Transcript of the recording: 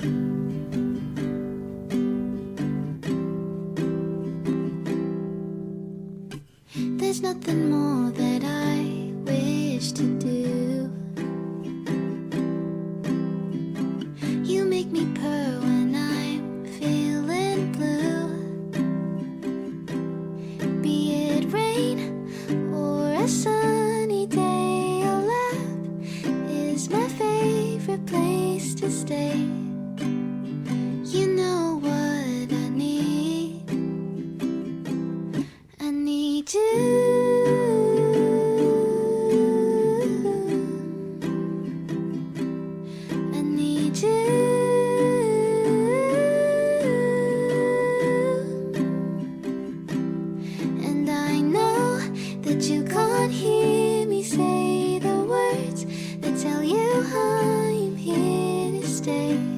There's nothing more that I wish to do. You make me purr when I'm feeling blue. Be it rain or a sunny day, your lap is my favorite place to stay. You know what I need. I need you. I need you. And I know that you can't hear me say the words that tell you I'm here to stay.